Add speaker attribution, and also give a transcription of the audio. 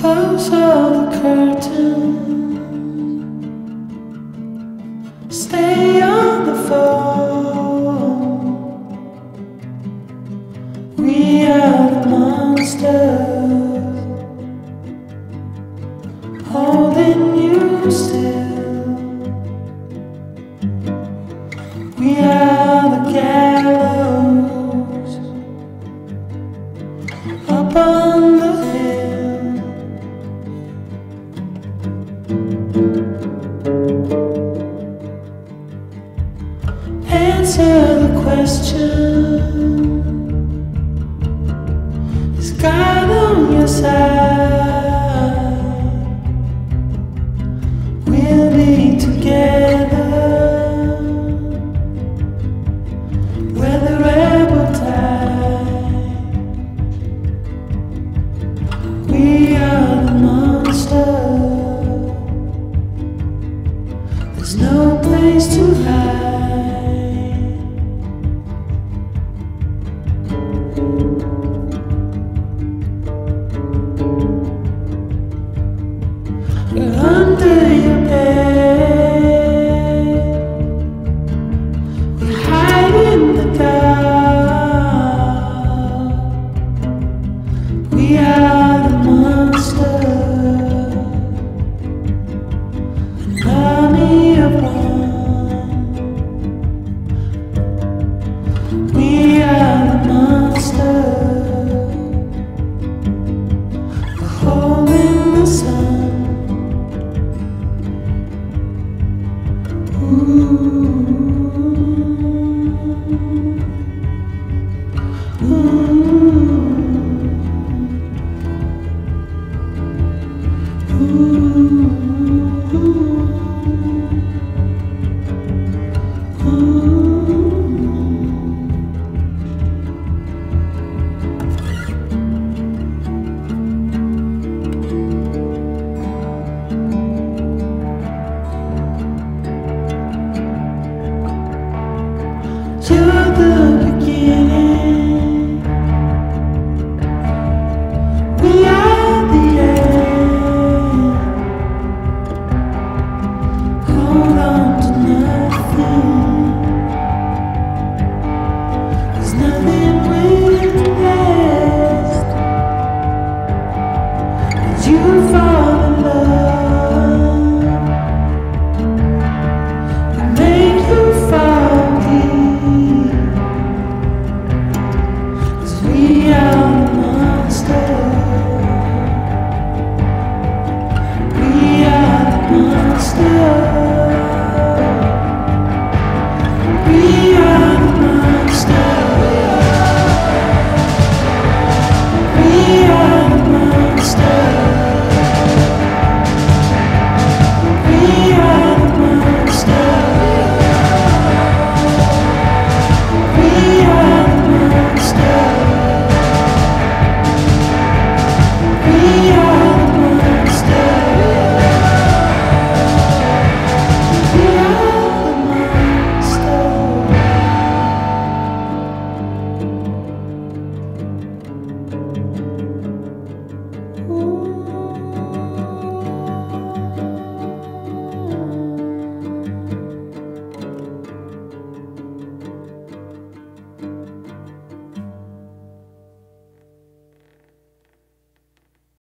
Speaker 1: Close all the curtains, stay on the phone. We are the monsters, holding you still. We are the gallows up on the hill. Answer the question, is God on your side? We'll be together, whether ever tide. We are the monster. There's no